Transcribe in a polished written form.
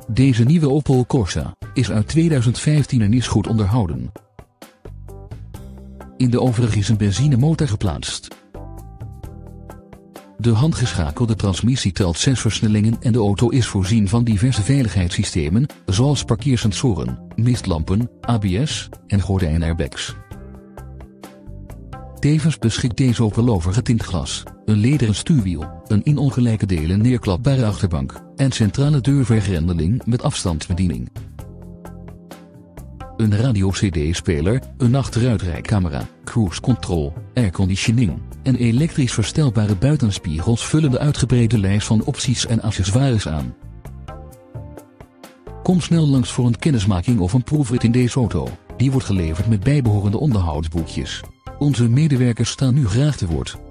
Deze nieuwe Opel Corsa is uit 2015 en is goed onderhouden. In de overige is een benzinemotor geplaatst. De handgeschakelde transmissie telt 6 versnellingen en de auto is voorzien van diverse veiligheidssystemen, zoals parkeersensoren, mistlampen, ABS en gordijnairbags. Tevens beschikt deze Opel over getint glas, een lederen stuurwiel, een in ongelijke delen neerklapbare achterbank en centrale deurvergrendeling met afstandsbediening. Een radio-cd-speler, een achteruitrijcamera, cruise control, airconditioning en elektrisch verstelbare buitenspiegels vullen de uitgebreide lijst van opties en accessoires aan. Kom snel langs voor een kennismaking of een proefrit in deze auto, die wordt geleverd met bijbehorende onderhoudsboekjes. Onze medewerkers staan u graag te woord.